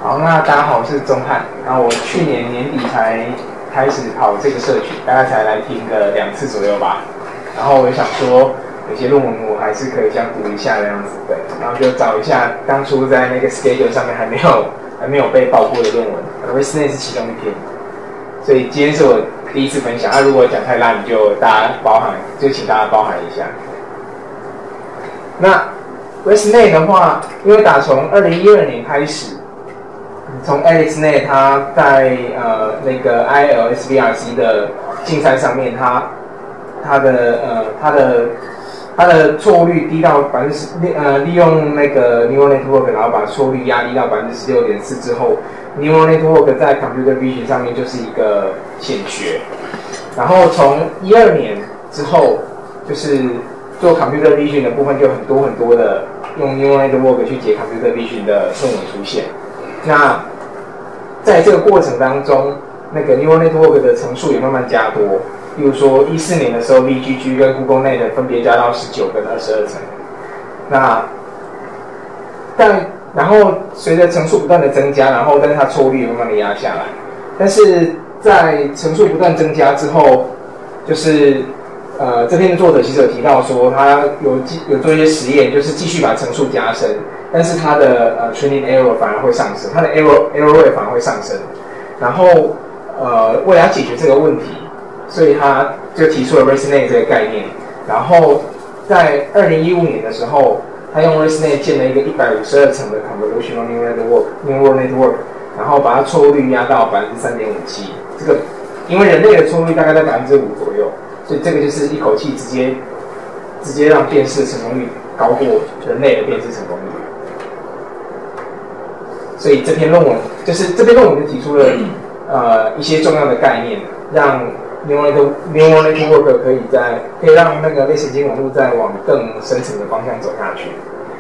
好，那大家好，我是钟汉。那我去年年底才开始跑这个社群，大概才来听个2次左右吧。然后我想说，有些论文我还是可以这样读一下的样子，对。然后就找一下当初在那个 schedule 上面还没有被报过的论文 ，ResNet 是其中一篇。所以今天是我第一次分享。如果讲太烂，就大家包涵，就请大家包涵一下。那 ResNet 的话，因为打从2012年开始，从 AlexNet 他在那个 ILSVRC 的竞赛上面，它的错误率低到利用那个 Neural Network， 然后把错误率压低到16.4%之后 ，Neural Network 在 Computer Vision 上面就是一个显学。然后从12年之后，就是做 Computer Vision 的部分就很多的用 Neural Network 去解 Computer Vision 的论文出现。那在这个过程当中，那个 Neural Network 的层数也慢慢加多。例如说14年的时候 ，VGG 跟 GoogleNet 分别加到19跟22层。然后随着层数不断的增加，但是它错误率也慢慢的压下来。但是在层数不断增加之后，就是这篇的作者其实有提到说，他有做一些实验，就是继续把层数加深，但是它的training error 反而会上升，它的 error rate 反而会上升。然后为了要解决这个问题，所以他就提出了 ResNet 这个概念。然后在2015年的时候，他用 ResNet 建了一个152层的 Convolutional Neural Network， 然后把它错误率压到3.57%。这个因为人类的错误率大概在5%左右，所以这个就是一口气直接让辨识成功率高过人类的辨识成功率。所以这篇论文就提出了一些重要的概念，让Neural Network 可以让那个类神经网络再往更深层的方向走下去。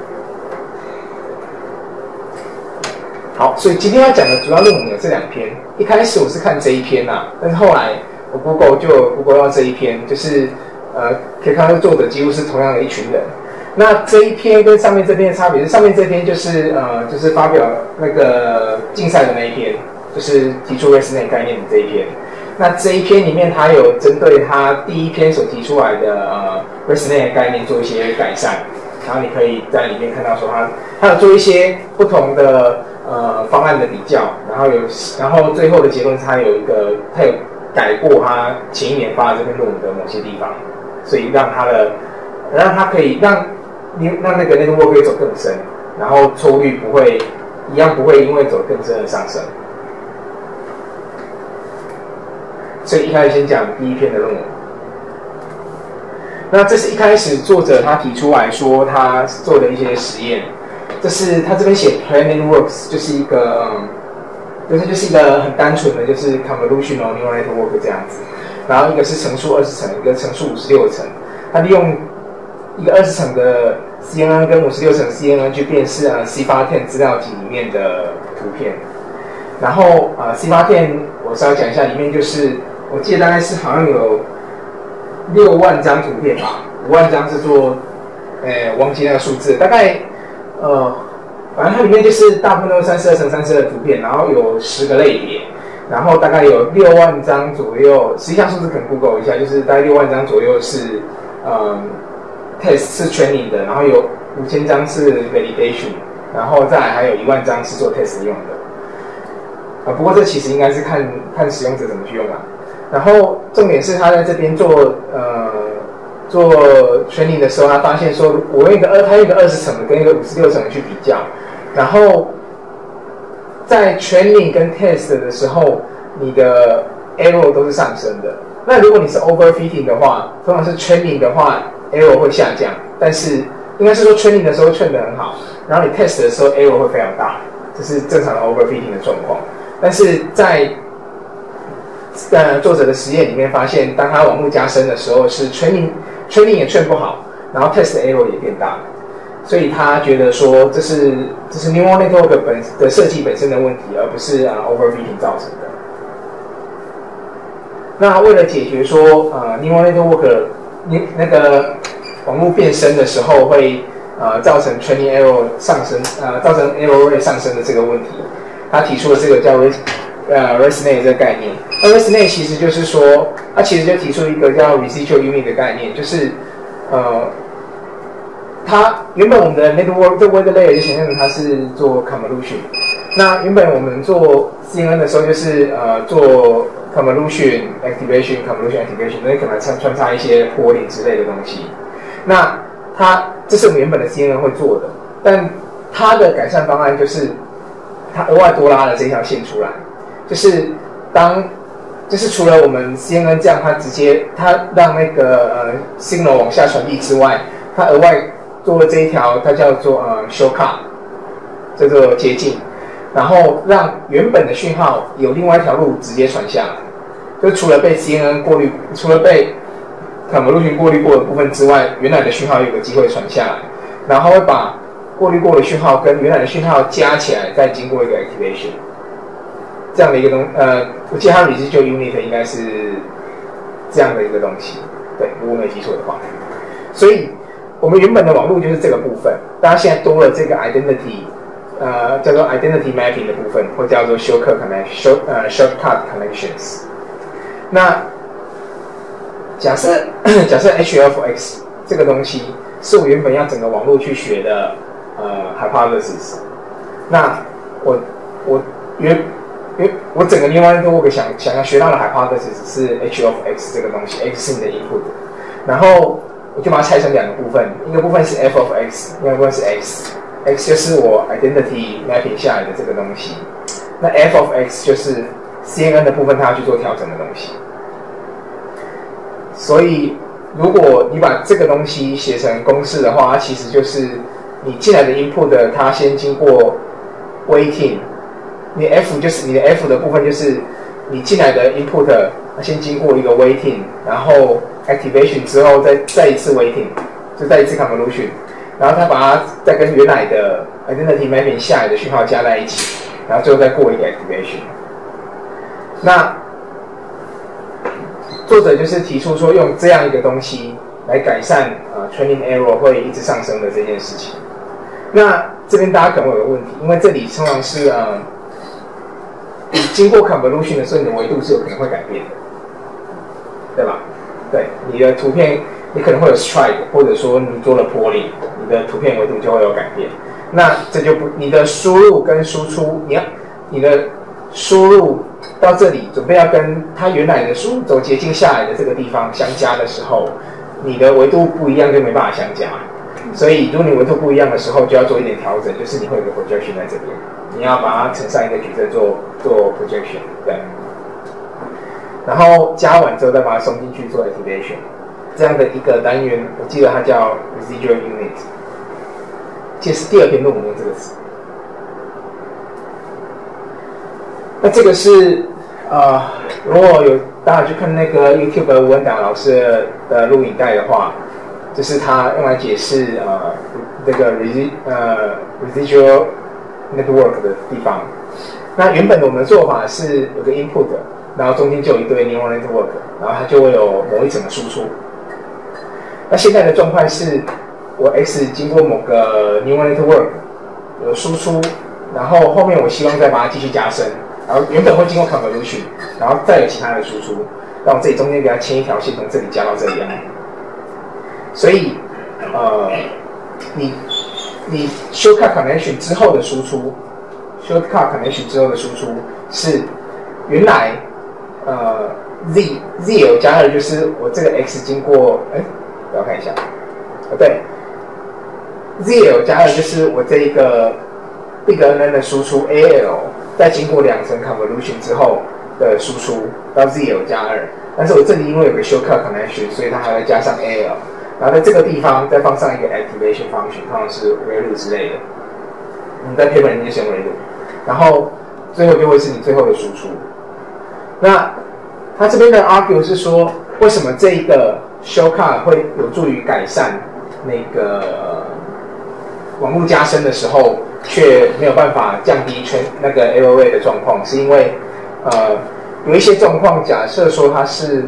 好，所以今天要讲的主要论文有这2篇。一开始我是看这一篇但是后来我 Google 到这一篇，就是可以看到作者几乎是同样的一群人。那这一篇跟上面这篇的差别是，上面这篇就是发表那个竞赛的那一篇，就是提出 ResNet 概念的这一篇。那这一篇里面，他有针对他第一篇所提出来的ResNet 概念做一些改善，然后你可以在里面看到说他有做一些不同的方案的比较，然后最后的结论是他有改过他前一年发的这篇论文的某些地方，所以让他可以让那个 network 可以走更深，然后错误率不会因为走更深而上升。所以一开始先讲第一篇的论文。那这是一开始作者他提出来说他做的一些实验，这是他这边写 Planning Works， 就是一个很单纯的就是 Convolutional Neural Network 这样子，然后一个是乘数20层，一个乘数56层，他利用一个20层的 CNN 跟56层 CNN 去辨识C810 资料集里面的图片，然后C810我稍微讲一下，里面就是我记得大概是好像有6万张图片吧，5万张是做，忘记那个数字，大概反正它里面就是大部分都是32乘32的图片，然后有10个类别，然后大概有6万张左右，实际上数字可能 Google 一下，就是大概6万张左右是test 是 training 的，然后有5000张是 validation， 然后再来还有1万张是做 test 用的。不过这其实应该是看使用者怎么去用啦。然后重点是他在这边做 training 的时候，他发现说，他用一个20层的跟一个56层的去比较，然后在 training 跟 test 的时候，你的 error 都是上升的。那如果你是 overfitting 的话，通常是 training 的话 error 会下降，但是应该是说 training 的时候 train 得很好，然后你 test 的时候 error 会非常大，这是正常的 overfitting 的状况。但是在作者的实验里面发现，当他网络加深的时候，是 training 也 train 不好，然后 test 的 error 也变大，所以他觉得说这是 neural network 的设计本身的问题，而不是overfitting 造成的。那为了解决说neural network 那个网络变深的时候会造成 training error 上升，造成 error rate 上升的这个问题， 他提出了这个叫ResNet 这个概念。那 ResNet 其实就是说，它其实就提出一个叫 Residual Unit 的概念，就是它原本我们的 Network 这 Web Layer 就想象成它是做 Convolution。那原本我们做 CNN 的时候，就是做 Convolution Activation， 那可能穿插一些 polling 之类的东西。那这是我们原本的 CNN 会做的，但它的改善方案就是它额外多拉了这条线出来，就是除了我们 CNN 这样，它让那个signal 往下传递之外，它额外做了这一条，它叫做shortcut， 叫做捷径，然后让原本的讯号有另外一条路直接传下来，就除了被 CNN 过滤，除了被Convolution 过滤过的部分之外，原来的讯号有个机会传下来，然后会把过滤过的讯号跟原来的讯号加起来，再经过一个 activation。这样的一个我记得它 Residual Unit 应该是这样的一个东西，对，如果没记错的话。所以我们原本的网络就是这个部分，大家现在多了这个 identity， 叫做 identity mapping 的部分，或叫做 shortcut connections。那假设 h(f(x) 这个东西是我原本要整个网络去学的hypothesis， 那我整个neural network 想要学到的 hypothesis 是 h(x) 这个东西 ，x 是你的 input， 然后我就把它拆成两个部分，一个部分是 f(x)， 另外一个部分是 x，x 就是我 identity mapping 下来的这个东西，那 f(x) 就是 CNN 的部分，它要去做调整的东西。所以，如果你把这个东西写成公式的话，它其实就是你进来的 input， 它先经过 weighting， 你 f 就是你的 f 的部分就是你进来的 input， 它先经过一个 weighting， 然后 activation 之后再一次 weighting， 就再一次 convolution， 然后它把它再跟原来的 identity mapping 下来的讯号加在一起，然后最后再过一个 activation。那作者就是提出说，用这样一个东西来改善training error 会一直上升的这件事情。那这边大家可能会有个问题，因为这里通常是你经过 convolution 的时候，你的维度是有可能会改变的，对吧？对，你的图片你可能会有 strike， 或者说你做了 polling， 你的图片维度就会有改变。那这就不，你的输入跟输出，你的输入到这里准备要跟它原来的输入轴捷径下来的这个地方相加的时候，你的维度不一样就没办法相加。所以如果你维度不一样的时候，就要做一点调整，就是你会有个 projection 在这边，你要把它乘上一个矩阵做 projection， 对。然后加完之后再把它送进去做 activation， 这样的一个单元，我记得它叫 residual unit， 其实第二篇论文用这个词。那这个是如果有大家去看那个 YouTube 吴文达老师的录影带的话，就是他用来解释这个 residual network 的地方。那原本我们的做法是有个 input， 然后中间就有一堆 neural network， 然后它就会有某一层的输出。那现在的状况是，我 X 经过某个 neural network 有输出，然后后面我希望再把它继续加深。然后原本会经过 convolution， 然后再有其他的输出，让我这里中间给它牵一条线，从这里加到这里来。所以，你 shortcut connection 之后的输出 ，shortcut connection 之后的输出是原来ZL 加2就是我这个 x 经过，我要看一下，对 ，ZL 加2就是我这一个 big N 的输出 AL。再经过2层 convolution 之后的输出到 ZL 加2，但是我这里因为有个 shortcut connection， 所以它还会加上 AL， 然后在这个地方再放上一个 activation function， 通常是 ReLU 之类的，你在 paper 里面就先 ReLU， 然后最后就会是你最后的输出。那他这边的 argue 是说，为什么这一个 shortcut 会有助于改善那个网络加深的时候，却没有办法降低那个 error rate 的状况，是因为有一些状况，假设说它是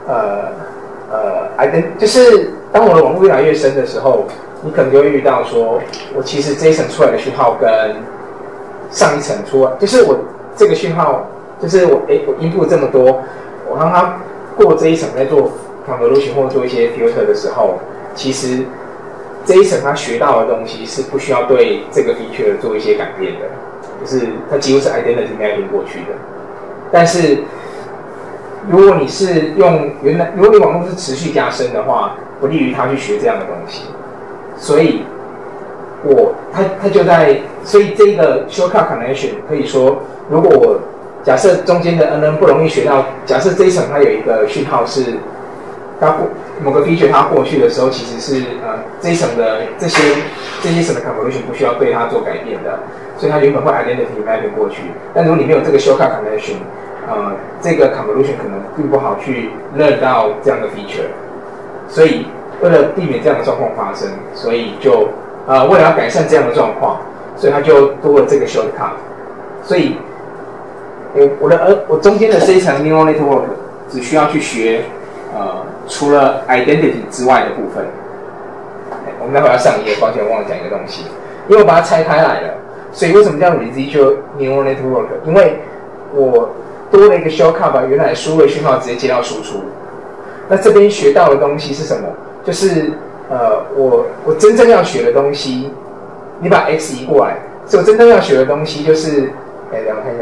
就是当我的网络越来越深的时候，你可能就会遇到说，我其实这一层出来的讯号跟上一层出来，就是我这个讯号，就是我input 这么多，我让它过这一层在做 convolution 或做一些 filter 的时候，其实这一层它学到的东西是不需要对这个 feature 做一些改变的，就是它几乎是 identity mapping 过去的。但是如果你是用如果你网络是持续加深的话，不利于它去学这样的东西。所以它就在，所以这个 shortcut connection 可以说，如果我假设中间的 NN 不容易学到，假设这一层它有一个讯号是它某个 feature 它过去的时候，其实是这一层的这些层的 convolution 不需要对它做改变的，所以它原本会 identity mapping 过去。但如果你没有这个 shortcut connection，这个 convolution 可能并不好去 learn 到这样的 feature。所以为了避免这样的状况发生，所以就为了要改善这样的状况，所以它就多了这个 shortcut。所以我中间的这一层 neural network 只需要去学除了 identity 之外的部分。我们待会要上一页，抱歉我忘了讲一个东西，因为我把它拆开来了，所以为什么叫 residual neural network？ 因为我多了一个 shortcut 把原来输入的讯号直接接到输出。那这边学到的东西是什么？就是我真正要学的东西，你把 x 移过来，所以我真正要学的东西就是，等我看一下，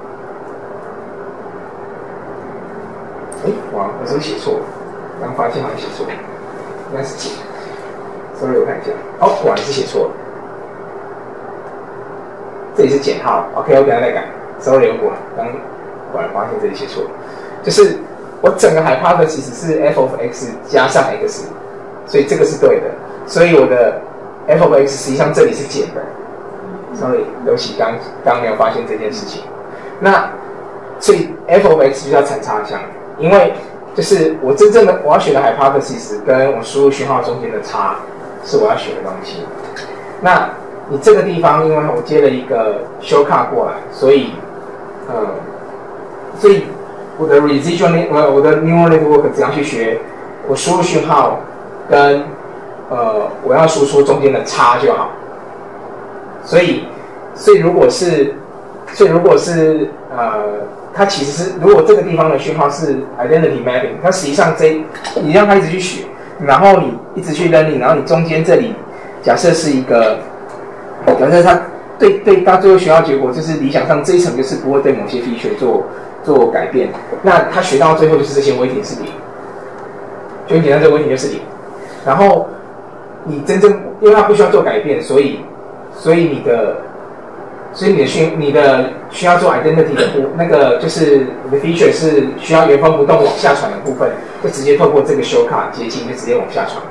哇，我是不是写错了？刚发现好像写错了，应该是减。sorry， 我看一下，果然是写错了，这里是减号 ，OK， 我等一下再改。sorry， 我果然发现这里写错了，就是我整个 hypothesis 是 f of x 加上 x。所以这个是对的，所以我的 f of x 实际上这里是减的。sorry， 对不起，刚没有发现这件事情。那所以 f of x 就叫残差项，因为就是我真正的我要学的 hypothesis 跟我输入讯号中间的差是我要学的东西。那你这个地方，因为我接了一个 shortcut 过来，所以我的 residual 我的 neural network 只要去学我输入讯号跟我要输出中间的差就好。所以如果是它其实是如果这个地方的讯号是 identity mapping， 它实际上你让它一直去学，然后你一直去 learning， 然后你中间这里假设是一个，假设它对到最后学到结果就是理想上这一层就是不会对某些 feature 做改变，那它学到最后就是这些weighting是零，就很简单，这个weighting就是零。然后你真正因为它不需要做改变，所以你的需要做 identity 的那个就是你的 feature 是需要原封不动往下传的部分，就直接透过这个 shortcut 捷径就直接往下传。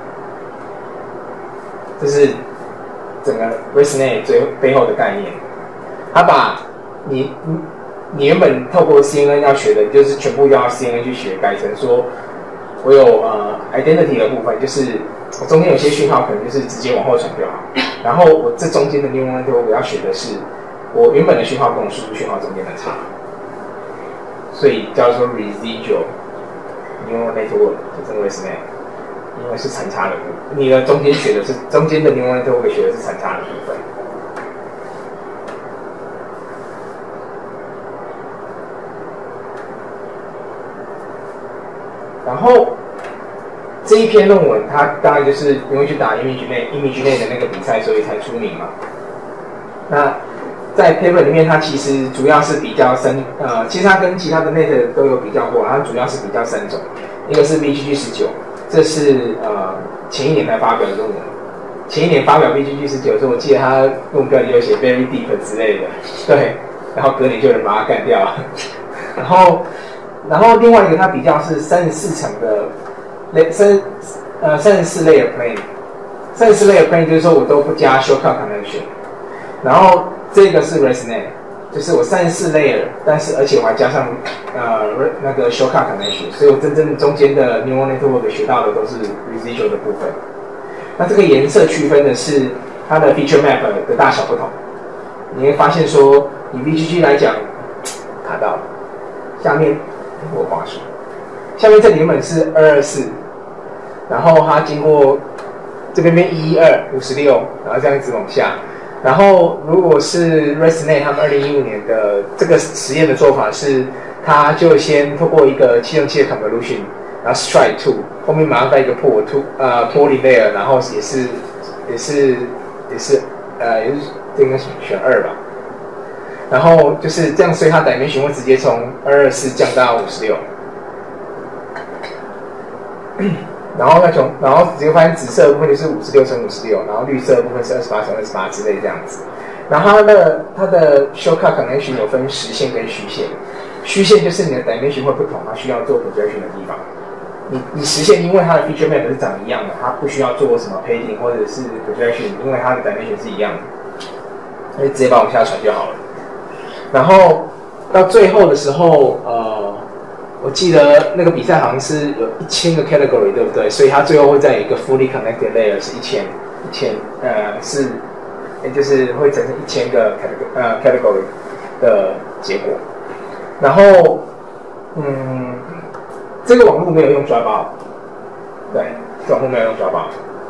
这是整个 ResNet 背后的概念。它把你原本透过 CNN 要学的，就是全部要 CNN 去学，改成说我有identity 的部分，就是我中间有些讯号可能就是直接往后传就好，然后我这中间的 neural network 我要学的是我原本的讯号跟我输出讯号中间的差，所以叫做 residual neural network， 就称为 ResNet， 因为是残差的部分，你的中间学的是中间的 neural network 学的是残差的部分。然后这一篇论文，它当然就是因为去打 ImageNet 的那个比赛，所以才出名嘛。那在 paper 里面，它其实主要是比较其实它跟其他的 net 都有比较过，它主要是比较3种，一个是 VGG19， 这是前一年才发表的论文。前一年发表 VGG19 时候，我记得它论文标题就写 very deep 之类的，对，然后隔年就有人把它干掉了。然后另外一个它比较是34层的34 layer plane，34 layer plane 就是说我都不加 shortcut connection， 然后这个是 ResNet， 就是我34 layer， 但是而且我还加上那个 shortcut connection， 所以我真正中间的 neural network 学到的都是 residual 的部分。那这个颜色区分的是它的 feature map 的大小不同，你会发现说以 VGG 来讲，卡到下面。我滑鼠，下面这里原本是224，然后它经过这边变112、56，然后这样一直往下， 然后如果是 ResNet 他们2015年的这个实验的做法是，他就先透过一个707的 convolution， 然后 strike 2， 后面马上带一个poly layer， 然后也是这应该选2吧。然后就是这样，所以它 dimension 会直接从224降到56。然后直接发现紫色的部分就是56乘56，然后绿色的部分是28乘28之类这样子。然后它的 shortcut connection 有分实线跟虚线，虚线就是你的 dimension 会不同，它需要做 projection 的地方。你实线因为它的 feature map 是长一样的，它不需要做什么 padding 或者是 projection， 因为它的 dimension 是一样的，所以直接把往下传就好了。然后到最后的时候，我记得那个比赛好像是有1000个 category， 对不对？所以它最后会再有一个 fully connected layer 是就是会产生1000个 category 的结果。然后，这个网络没有用 Dropout， 对，这网络没有用 Dropout。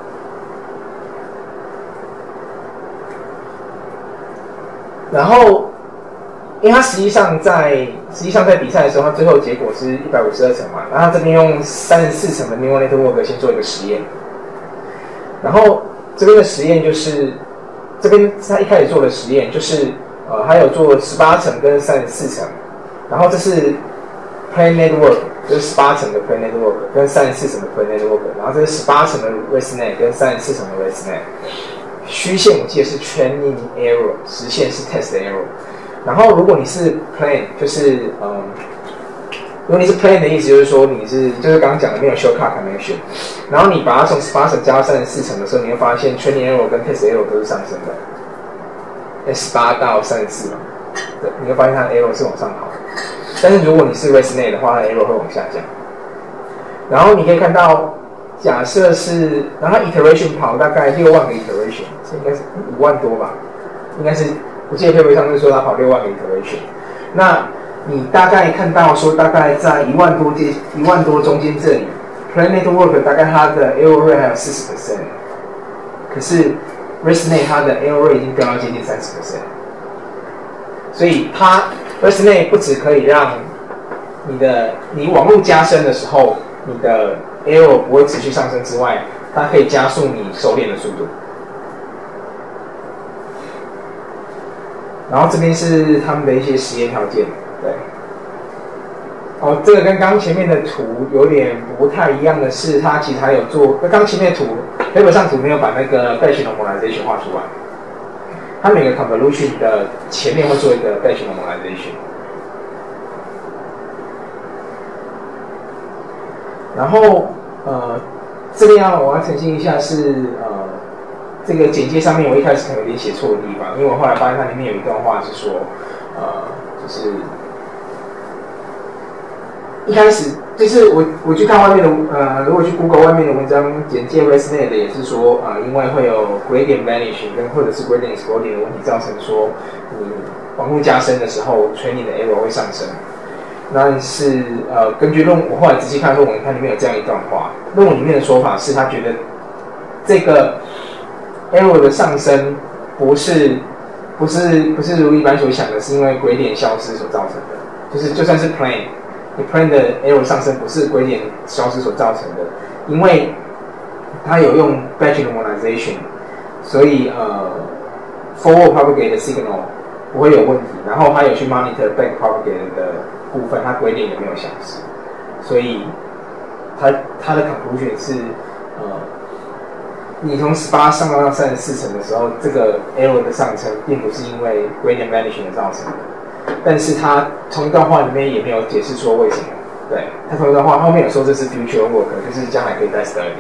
然后，因为它实际上在比赛的时候，它最后结果是152层嘛，然后它这边用34层的 neural network 先做一个实验，然后这边的实验就是这边他一开始做的实验就是还有做18层跟34层，然后这是 plane network， 就是18层的 plane network 跟34层的 plane network， 然后这是18层的 ResNet 跟34层的 ResNet。虚线我记得是 training error， 实线是 test error。然后如果你是 plane， 就是如果你是 plane 的意思就是说就是刚刚讲的没有 shortcut connection， 然后你把它从18层加到34层的时候，你会发现 training error 跟 test error 都是上升的，18到34嘛，对，你会发现它的 error 是往上跑的。但是如果你是 ResNet 的话，它的 error 会往下降。然后你可以看到，假设是，然后它 iteration 跑大概6万个 iteration， 这应该是5万多吧，应该是。我记得 paper 上是说它跑6万个 iteration， 那你大概看到说大概在1万多中间这里 ，plane network 大概它的 error rate 还有40%， 可是 ResNet 它的 error rate 已经飙到接近30%， 所以它 ResNet 不只可以让你网络加深的时候，你的 error 不会持续上升之外，它可以加速你收敛的速度。然后这边是他们的一些实验条件，对。这个跟刚前面的图有点不太一样的是，它其实还有做，刚前面的图 paper 上图没有把那个 batch normalization 画出来，它每个 convolution 的前面会做一个 batch normalization。然后这边我要澄清一下是这个简介上面我一开始可能有点写错的地方，因为我后来发现它里面有一段话是说，就是一开始就是我去看外面的如果去 Google 外面的文章简介 ResNet 的也是说因为会有 gradient vanishing 跟或者是 gradient exploding 的问题，造成说你网络加深的时候 training 的 error 会上升。但是根据我后来仔细看论文，它里面有这样一段话，论文里面的说法是他觉得这个 error 的上升不是如一般所想的，是因为gradient消失所造成的。就是就算是 plane， 你 plane 的 error 上升不是gradient消失所造成的，因为它有用 batch normalization， 所以forward propagated signal 不会有问题。然后它有去 monitor back propagated 的部分，它gradient也没有消失，所以它的 conclusion 是你从18上到34层的时候，这个 error 的上升并不是因为 gradient vanishing 造成的，但是它同一段话里面也没有解释说为什么。对，它同一段话后面有说这是 future work， 就是将来可以再 study。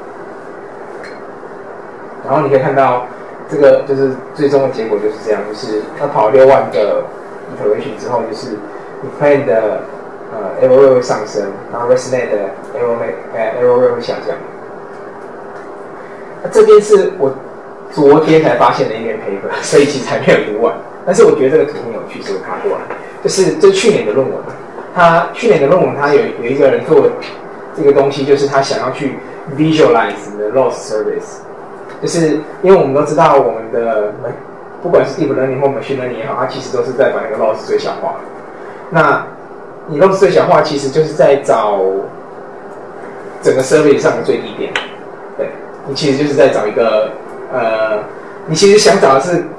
然后你可以看到这个就是最终的结果就是这样，就是它跑6万个 iteration 之后，就是你 plane 的error rate 会上升，然后 ResNet 的 error rate 会下降。这边是我昨天才发现的一篇 paper， 所以其实还没有读完。但是我觉得这个图很有趣，所以我看过来。这是去年的论文，去年的论文他有一个人做这个东西，就是他想要去 visualize the loss service， 就是因为我们都知道我们的不管是 deep learning 或 machine learning 也好，它其实都是在把那个 loss 最小化。那你 loss 最小化，其实就是在找整个 service 上的最低点。对，你其实就是在找一个你其实想找的是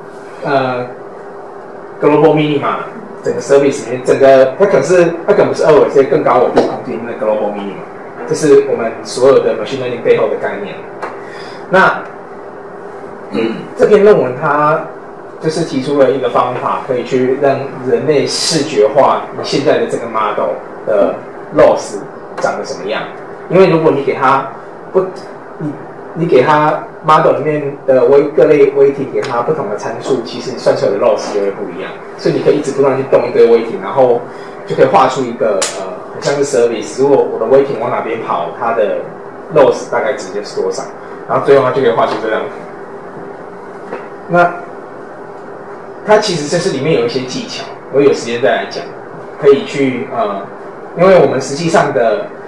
global minima， 整个 service 里面整个它可能不是2维，所以更高维度空间的 global minima， 这是我们所有的 machine learning 背后的概念。那这篇论文它就是提出了一个方法，可以去让人类视觉化你现在的这个 model 的 loss 长得什么样。因为如果你给它你给它 model 里面的各类 weighting 给它不同的参数，其实你算出来的 loss 就会不一样。所以你可以一直不断去动一堆 weighting， 然后就可以画出一个很像是 service。如果我的 weighting 往哪边跑，它的 loss 大概直接是多少，然后最后它就可以画出这张图。那它其实这是里面有一些技巧，我有时间再来讲，可以去因为我们实际上你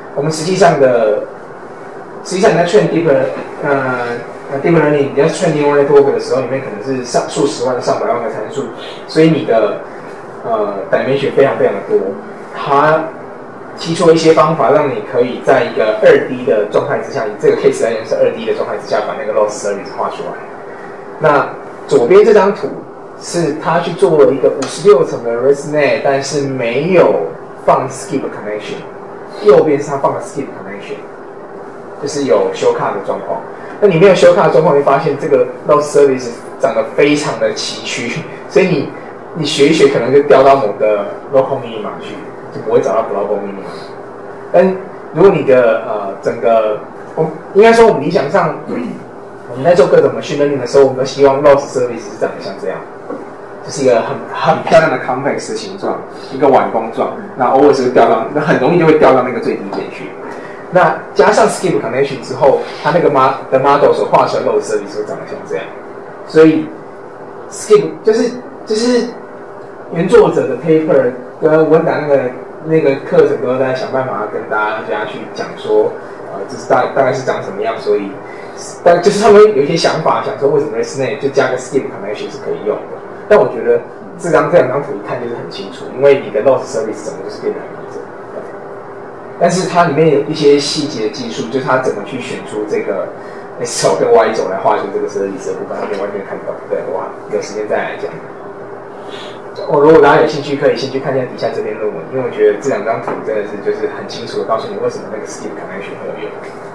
在train deep learning， 你在 train neural network 的时候，里面可能是数十万、上百万个参数，所以你的dimension 非常非常的多。它提出了一些方法，让你可以在一个2D 的状态之下，以这个 case 来讲是2D 的状态之下，把那个 loss service 画出来。那左边这张图是他去做了一个56层的 ResNet， 但是没有放 skip connection。右边是他放了 skip connection， 就是有修卡的状况。那你没有修卡的状况，你会发现这个 loss service 长得非常的崎岖，所以你学一学可能就掉到某个 local minima 去，就不会找到 global minima。但如果你的整个，应该说我们理想上，我们在做各种 machine learning 的时候，我们都希望 loss service 是长得像这样，就是一个很漂亮的 convex 的形状，一个碗弓状，那偶尔是会掉到，那很容易就会掉到那个最低点去。那加上 skip connection 之后，它那个 model 所画出来的 loss service 会长得像这样。所以 skip 就是原作者的 paper 跟文档那个课程都在想办法跟大家去讲说，这是大概是长什么样，所以。但就是他们有一些想法，想说为什么 ResNet 就加个 skip connection 是可以用的。但我觉得这两张图一看就是很清楚，因为你的 loss service 整个就是变得很完整。但是它里面有一些细节的技术，就是它怎么去选出这个 X 轴跟 Y 轴来画出这个 service 的部分，还没完全看懂。对，我有时间再来讲。如果大家有兴趣，可以先去看一下底下这篇论文，因为我觉得这两张图真的是就是很清楚的告诉你为什么那个 skip connection 会有用。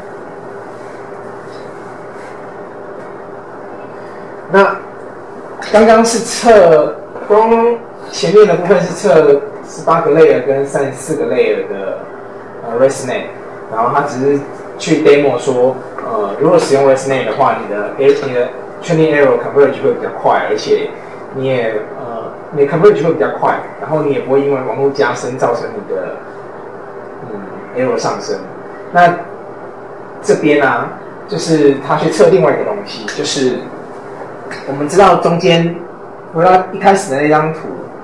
那刚刚是测光前面的部分是测18个 layer 跟34个 layer 的ResNet， 然后它只是去 demo 说，如果使用 ResNet 的话，你的 training error converge 会比较快，而且你的 converge 会比较快，然后你也不会因为网络加深造成你的error 上升。那这边啊，就是他去测另外一个东西，就是我们知道中间回到一开始的那张图，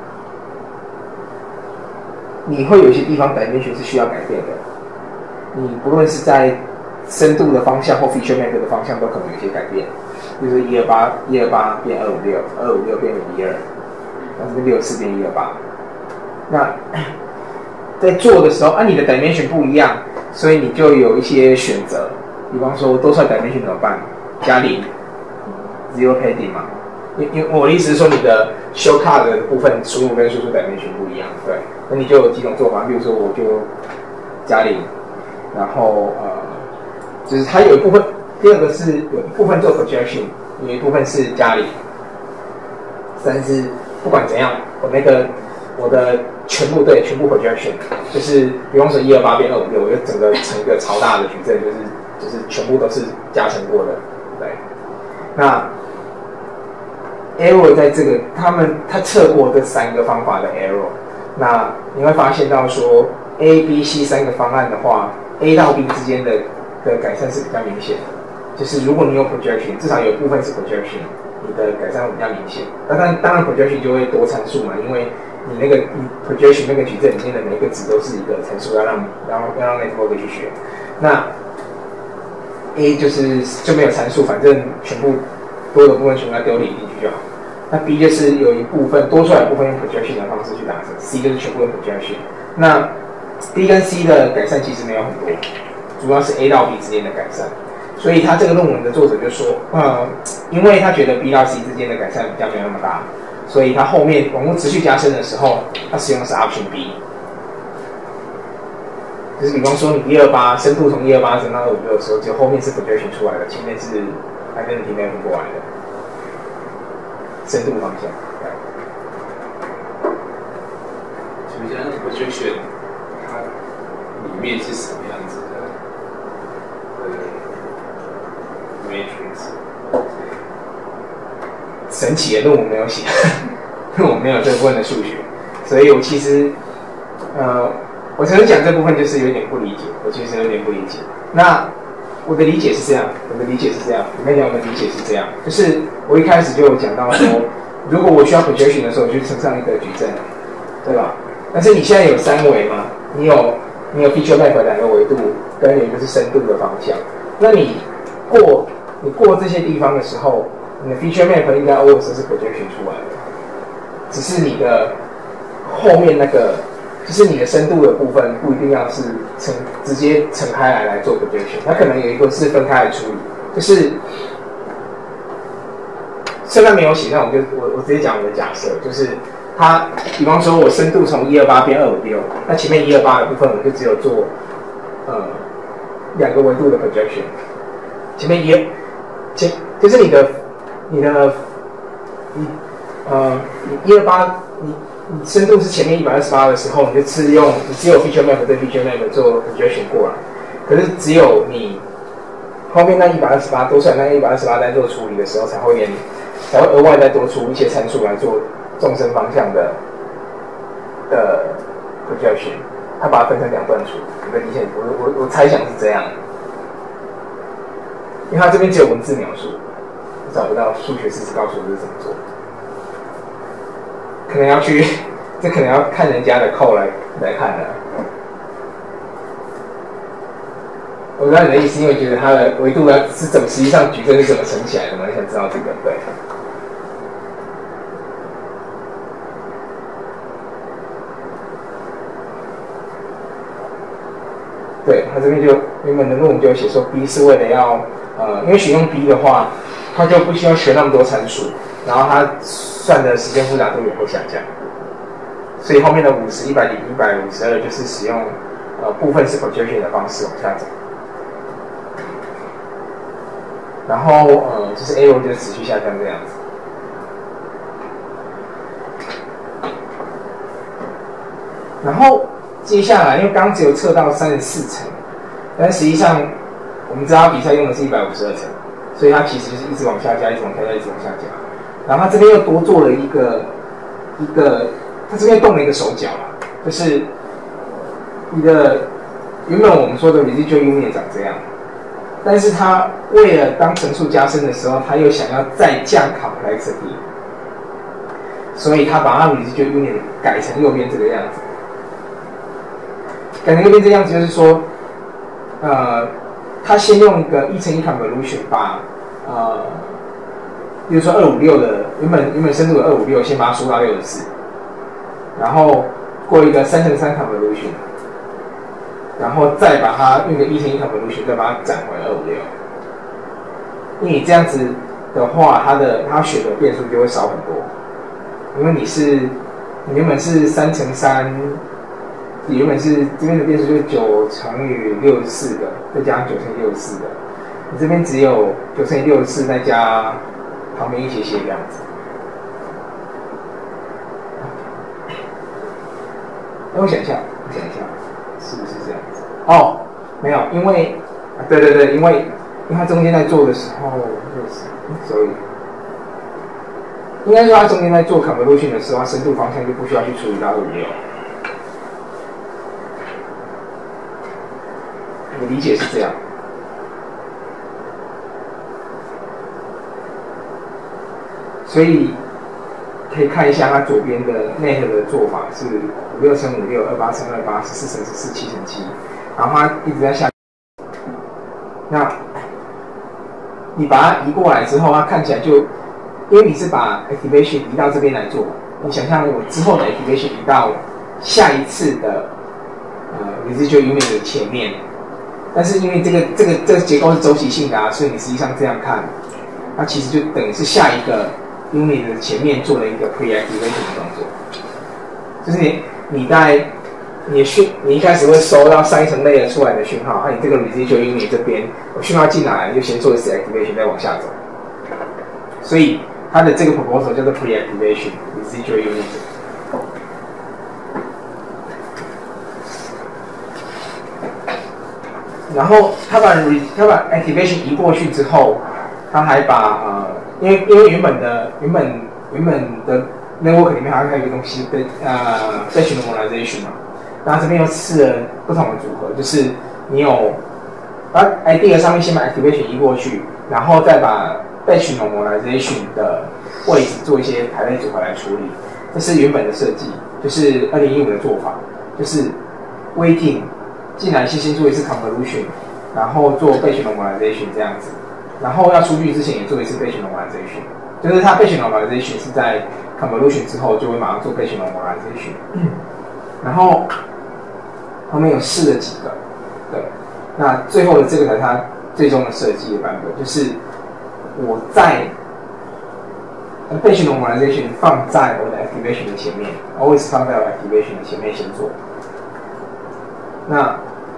你会有一些地方dimension是需要改变的。你不论是在深度的方向或 feature map 的方向，都可能有一些改变。比如说128变256，256变512，那这边64变128。那在做的时候，你的 dimension 不一样，所以你就有一些选择。比方说多出来 dimension 怎么办？加0 ，zero padding 嘛。因为我的意思是说，你的 shortcut 的部分输入跟输出 dimension 不一样，对。那你就有几种做法，比如说我就加0，然后就是它有一部分，第二个是有一部分做 projection， 有一部分是加0。但是不管怎样，我的全部 projection， 就是比方说128变256，我就整个成一个超大的矩阵，就是全部都是加成过的，对。那 error 在这个他测过这3个方法的 error， 那你会发现到说 A、B、C 3个方案的话 ，A 到 B 之间的改善是比较明显的。就是如果你有 projection， 至少有部分是 projection， 你的改善会比较明显。当然 projection 就会多参数嘛，因为你projection 那个矩阵里面的每一个值都是一个参数，要让 network 去学。那 A 就没有参数，反正全部多的部分全部要丢零进去就好。 那 B 就是有一部分多出来的部分用 projection 的方式去达成 ，C 就是全部用 projection。那 D 跟 C 的改善其实没有很多，主要是 A 到 B 之间的改善。所以他这个论文的作者就说，因为他觉得 B 到 C 之间的改善比较没有那么大，所以他后面网络持续加深的时候，他使用的是 option B。就是比方说你128深度从128升到256的时候，只有后面是 projection 出来的，前面是 identity mapping 过来的深度方向。 请问一下，那 projection 它里面是什么样子的？matrix 神奇的论文没有写，因为我没有这部分的数学，所以我其实我曾经讲这部分就是有点不理解，我其实有点不理解。那我的理解是这样，我跟你讲，我的理解是这样，就是我一开始就有讲到说，如果我需要 projection 的时候，我就乘上一个矩阵，对吧？但是你现在有3维嘛，你有 feature map 2个维度，跟有一个是深度的方向，那你过这些地方的时候，你的 feature map 应该 always 是 projection 出来的，只是你的后面那个，就是你的深度的部分不一定要是直接乘开来做 projection， 它可能有一个是分开来处理，就是虽然没有写，那我直接讲我的假设，就是它，比方说我深度从128变256，那前面128的部分我就只有做2个维度的 projection， 前面就是你128你深度是前面128的时候，你只有 feature map 对 feature map 做 projection 过来，可是只有你后面那128多出来那128在做处理的时候，才会额外再多出一些参数来做纵深方向的 projection， 它把它分成2段处理。我的理解，我猜想是这样，因为它这边只有文字描述，我找不到数学事实告诉我是怎么做。可能要看人家的code来看的。我知道你的意思，因为觉得它的维度是怎么，实际上矩阵是怎么乘起来的嘛？你想知道这个，对。对，他这边就原本的论文就写说 ，B 是为了要因为选用 B 的话，它就不需要学那么多参数，然后它算的时间复杂度也会下降，所以后面的50、100、152就是使用部分是 projection 的方式往下走，然后就是 error 就持续下降这样子。然后接下来，因为刚只有测到34层，但实际上我们知道比赛用的是152层，所以它其实就是一直往下加，一直往下加，一直往下加。然后它这边又多做了一个，它这边动了一个手脚啦，就是你的原本我们说的 residual union 长这样，但是它为了当层数加深的时候，它又想要再降 complexity， 所以它把它 residual union 改成右边这个样子。改成右边这个样子就是说，它先用一个1×1 convolution 把比如说256的原本深度的256，先把它缩到64，然后过一个3×3 convolution， 然后再把它用一个1×1 convolution， 再把它转回256。因为你这样子的话，它选的变数就会少很多，因为你原本是3×3。原本是这边的变数就是9×64个，再加上9×64个，你这边只有9×64再加旁边一些这样子。我想一下，是不是这样子？哦，没有，因为对，因为它中间在做的时候所以应该说它中间在做 convolution 的时候，它深度方向就不需要去处理到256。我理解是这样，所以可以看一下它左边的 net 的做法是56×56、28×28、14×14、7×7，然后它一直在下。那你把它移过来之后，它看起来就因为你是把 activation 移到这边来做，你想象我之后的 activation 移到下一次的residual unit 的前面，但是因为这个结构是周期性的啊，所以你实际上这样看，它其实就等于是下一个 unit 的前面做了一个 pre-activation 的动作，就是你在你一开始会收到上一层 layer 出来的讯号，你这个 residual unit 这边讯号进来，就先做一次 activation， 再往下走。所以它的这个 proposal 叫做 pre-activation residual unit。然后他把 activation 移过去之后，他还把因为原本的 network 里面好像还有一个东西batch normalization 嘛。然后这边又试了不同的组合，就是你有把 idea 上面先把 activation 移过去，然后再把 batch normalization 的位置做一些排列组合来处理。这是原本的设计，就是2015的做法，就是 waiting 进来先做一次 convolution， 然后做 batch normalization 这样子，然后要出去之前也做一次 batch normalization， 就是它 batch normalization 是在 convolution 之后就会马上做 batch normalization，然后后面有试了几个，对，那最后的这个才是它最终的设计的版本，就是我在 batch normalization 放在我的 activation 的前面 ，always 放在我 activation 的前面先做。那，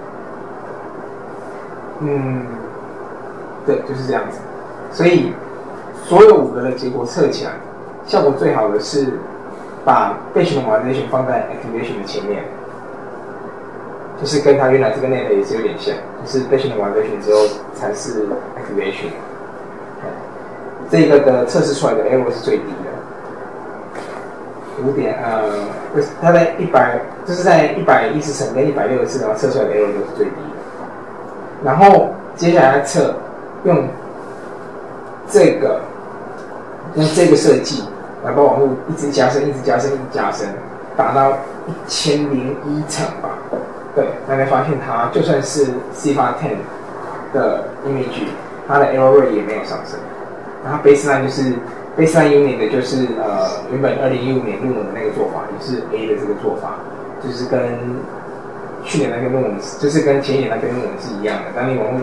对，就是这样子。所以所有5个的结果测起来，效果最好的是把 batch normalization 放在 activation 的前面。就是跟它原来这个 net 也是有点像，就是 batch normalization 之后才是 activation。这个的测试出来的 error 是最低的，5点它在100，就是在110层跟160次，然后测出来的 error 都是最低的。然后接下来测用这个设计来把网络一直加深，达到1001层吧。对，大家发现它就算是 C810 的 image， 它的 error rate 也没有上升。然后 baseline 就是 baseline unit 就是原本2015年论文的那个做法，也是 A 的这个做法，就是跟去年那篇论文，就是跟前年那篇论文是一样的。当你网络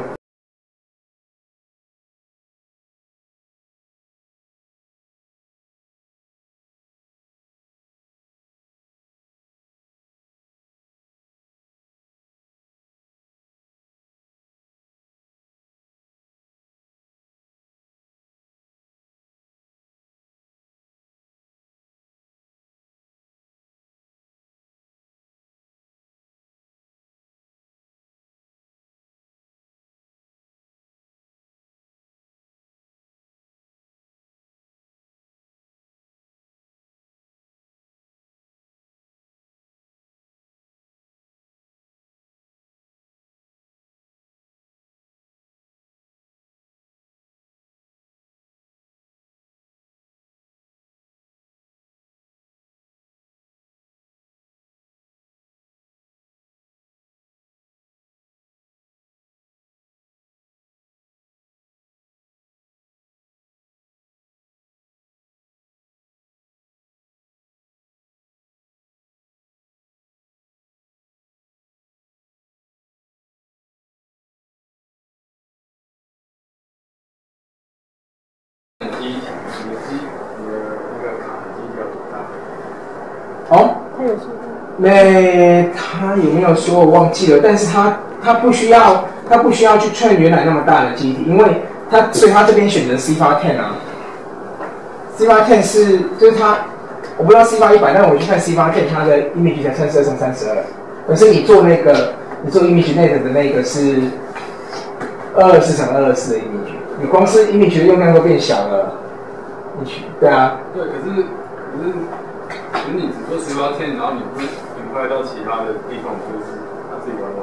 他有没有说我忘记了？但是他不需要去 train 原来那么大的机体，因为所以他这边选择 C810 啊。C810 是就是我不知道 C8100， 但我去看 C810， 它的 image 才32×32，可是你做 ImageNet 的那个是224×224的 image， 你光是 image 的用量都变小了。对啊。 对，可是你只做18天，然后你不会引派到其他的地方，就是他自己玩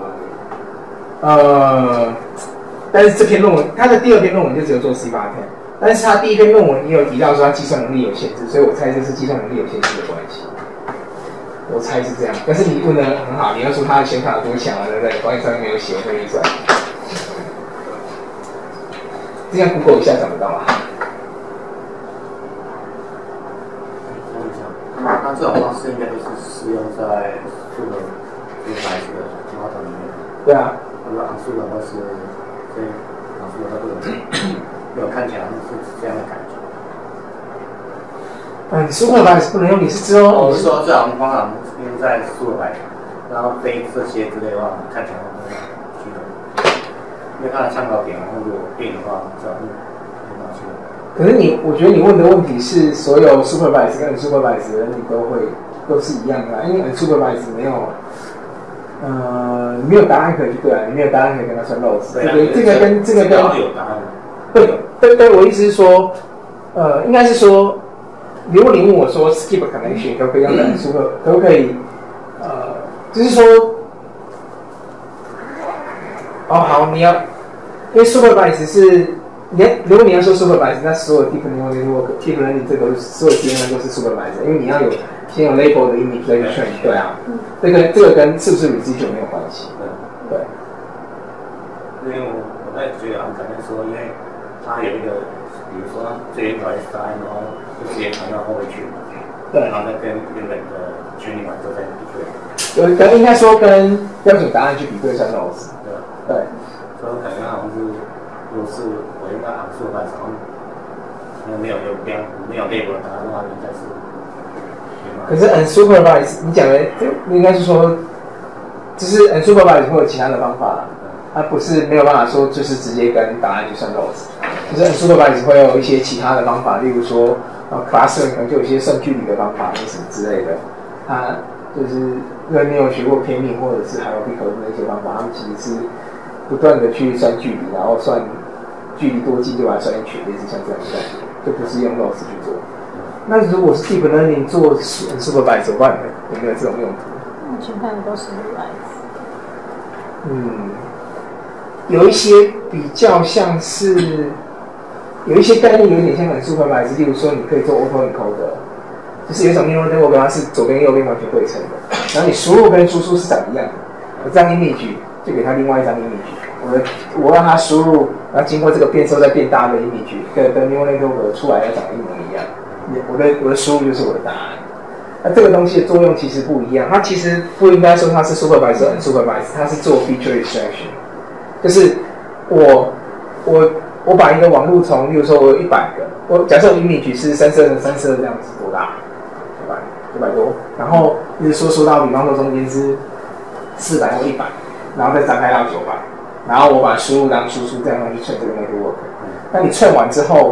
玩。 但是这篇论文，他的第2篇论文就只有做 C810， 但是他第1篇论文也有提到说他计算能力有限制，所以我猜这是计算能力有限制的关系。我猜是这样，但是你问的很好，你要说他的显卡有多强啊，对不对？保险上面没有写，我会预算。这样 Google 一下找得到吗？ 那这种方式应该就是适用在白色的马桶里面。 对啊。 如果昂数的话是，所以昂数的话没有看起来是这样的感觉。 supervise 不能用，你是说？ 我是说这种通常用在supervise，然后非这些之类的话，看起来会区分。因为它的参考点，然后如果变的话，这样会拿出来。 可是我觉得你问的问题是所有 supervise 跟 unsupervise 的人你都是一样的啦，因为 unsupervise 没有答案可以对啊，你没有答案可以跟他算 loss。这个跟有答案。 对，我意思是说，应该是说，如果你问我说 skip connection 可不可以用 unsuper， 可不可以？就是说，好，你要，因为 supervise 是。如果你要说 supervise， 那所有 deep learning 这个所有经验都是 supervise， 因为你要先有 label 的 image 再去 train， 对啊，这个跟是不是 residual 没有关系，对。 因为我在觉得可能说，因为它有一个，比如说这边搞 S I， 然后就直接传到后面去，对，然后再跟原本的training完之后再比对。 应该说跟标准答案去比对算 loss， 对。 所以可能好像是。如果是我应该昂数的话，好像没有label的答案的话，应该是。 可是 unsupervised， 你讲的应该是说，就是 unsupervised 会有其他的方法，它不是没有办法说就是直接跟答案去算 loss， 就是 unsupervised 会有一些其他的方法，例如说cluster 可能就有一些算距离的方法或什么之类的，它就是如果你有学过偏命或者是hierarchical的那些方法，他们其实是不断的去算距离，然后算距离多近就把它算进去，类似像这样的感觉，就不是用 loss 去做。那如果是 deep learning 做 supervised 有没有这种用途？ 目前看的都是 supervised。 有一些比较像是，有一些概念有点像unsupervised，例如说你可以做 autoencoder， 就是有一种 neural network 它是左边右边完全对称的，然后你输入跟输出是长一样的。我这张 image 就给他另外一张 image， 我让他输入，然后经过这个变收再变大的 image， 跟 neural network 出来要长得一模一样。我的输入就是我的答案。那这个东西的作用其实不一样，它其实不应该说它是 supervised 和 unsupervised， 它是做 feature extraction， 就是我把一个网路从，例如说我有100个，我假设我 image 是32这样子多大？900多，然后一直说到，比方说中间是400或100，然后再展开到900，然后我把输入当输出，这样去串这个 network。那你串完之后，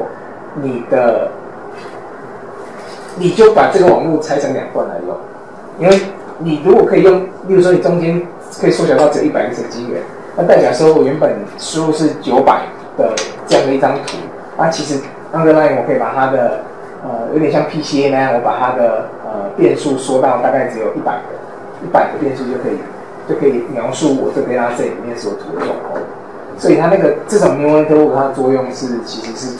你就把这个网络拆成2段来用，因为你如果可以用，例如说你中间可以缩小到只有100个神经元，那代表说我原本输入是900的这样的一张图，那其实 underline 我可以把它的有点像 PCA 那样，我把它的变数缩到大概只有100个变数就可以描述我这个 dataset 里面所图的状况。所以它这种 neural network 它的作用其实是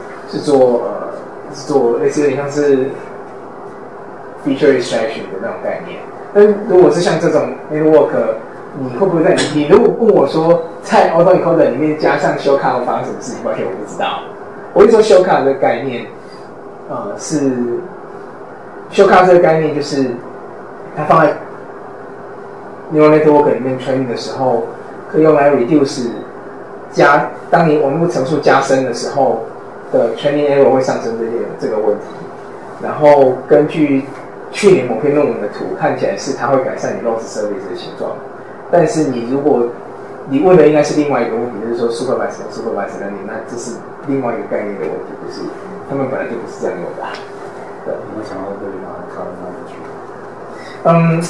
做类似有点像是 feature extraction 的那种概念。但如果是像这种 network， 你会不会你如果问我说在 autoencoder 里面加上 shortcut 会发生什么事情，抱歉我不知道。我会说 shortcut 这个概念，是 shortcut 这个概念就是它放在 neural network 里面 training 的时候，可以用来 reduce 当你网络层数加深的时候的 training error 会上升这个问题。然后根据去年某篇论文的图看起来是它会改善你 loss service 的形状，但是如果你问的应该是另外一个问题，就是说 supervised 和 supervised learning， 那这是另外一个概念的问题，就是他们本来就不是这样用的。对， 我想要对把它靠到哪里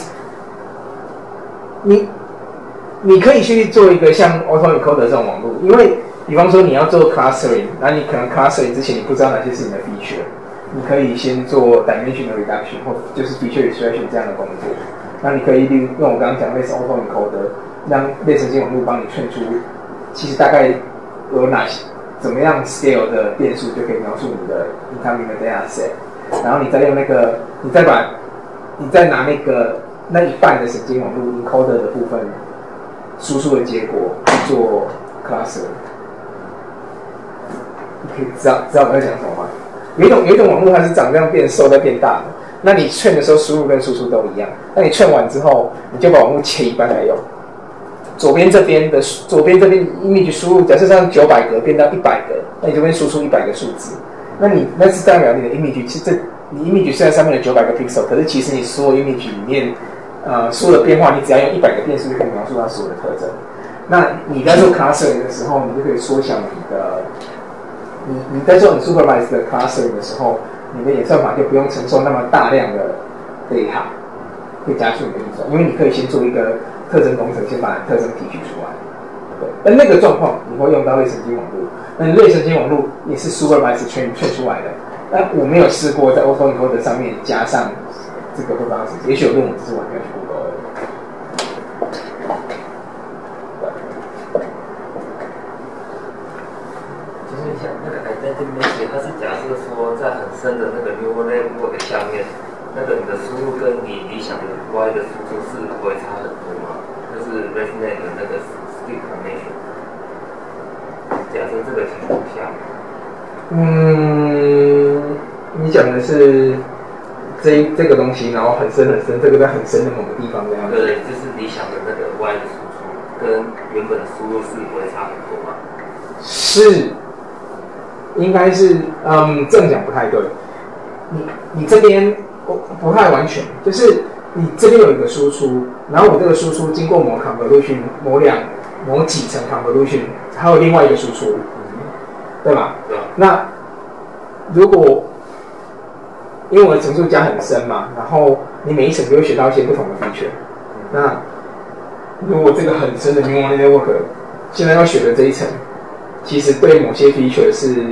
去？你可以去做一个像 autoencoder 这种网络，因为比方说你要做 clustering， 那你可能 clustering 之前你不知道哪些是你的 feature， 你可以先做 dimensional reduction 或就是 feature extraction 这样的工作。那你可以用我刚刚讲类似 autoencoder， 让类神经网络帮你串出，其实大概有哪些怎么样 scale 的变数就可以描述你的 incoming 的 data set， 然后你再用你再拿那一半的神经网络 encoder 的部分输出的结果去做 cluster。你可以知道我在讲什么吗？有一种网络它是长这样变瘦再变大的， 那你 train 的时候输入跟输出都一样。那你 train 完之后，你就把网络切一半来用。左边这边 image 输入，假设让900格变到100格，那你就会输出100个数字。那是代表你的 image， 其实你 image 虽然上面有900个 pixel， 可是其实你所有 image 里面，所有的变化，你只要用100个变数就可以描述它所有的特征。那你在做 clustering 的时候，你就可以缩小你在做你 supervised 的 clustering 的时候，你的演算法就不用承受那么大量的 data， 可以加速你的运算，因为你可以先做一个特征工程，先把特征提取出来。对，那个状况你会用到类神经网络，那类神经网络也是 supervised train 出来的。但我没有试过在 AutoEncoder 上面加上这个会发生什么，也许有论文只是我没有去 Google 而已。 就是像那个 identity message， 它是假设说在很深的那个 neural network 下面，那个你的输入跟你理想的 Y 的输出是会差很多吗？就是 ResNet 的那个 skip connection。假设这个情况下。 你讲的是这个东西，然后很深很深，这个在很深的某个地方这样子。 对，就是你想的那个 Y 的输出跟原本的输入是不会差很多吗？ 是，应该是，这样讲不太对。你这边不太完全，就是你这边有一个输出，然后我这个输出经过某 convolution、某几层 convolution， 还有另外一个输出，对吧？ 对。 那如果因为我的层数加很深嘛，然后你每一层就会学到一些不同的 feature。那如果这个很深的 neural network 现在要学的这一层，其实对某些 feature